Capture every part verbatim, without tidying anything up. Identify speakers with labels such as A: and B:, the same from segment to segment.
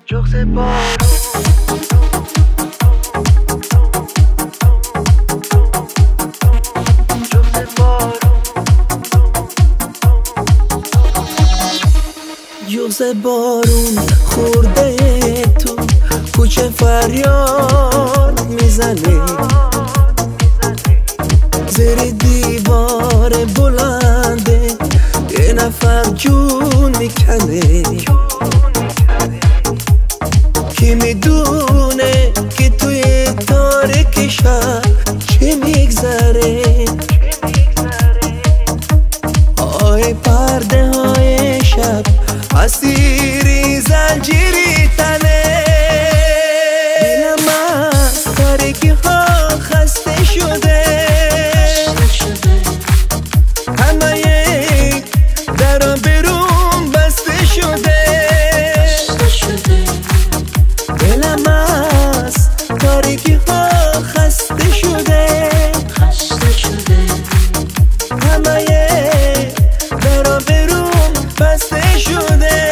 A: جغز بارون جغز بارون خورده تو کوچه فریاد میزنه، زیر دیوار بلنده یه نفر جون میکنه. کی میدونه که توی تاریک شب چه میگذره؟ آه پرده های شب اسیری زنجیری تنه. دلم از تاریکی ها خسته شده، همه درا برون بسته شده. دلم از تاریکی ها خسته شده، همه درا برون بسته شده.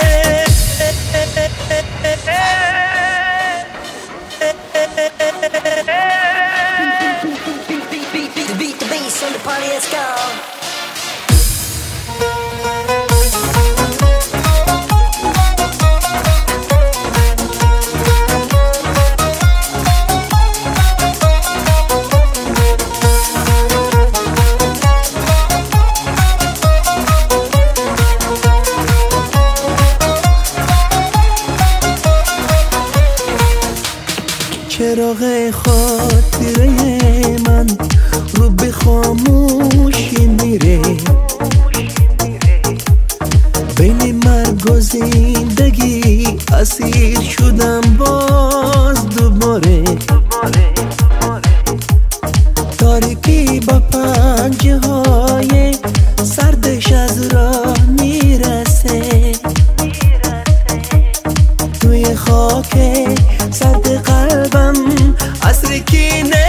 B: Beat the bass on the party, let's go.
A: چراغ خاطره من رو به خاموشی میره، بین مرگ و زندگی اسیر شدم باز دوباره. تاریکی با پنجه های سردش از راه میرسه، توی خاک سرد قلبم عصر کینه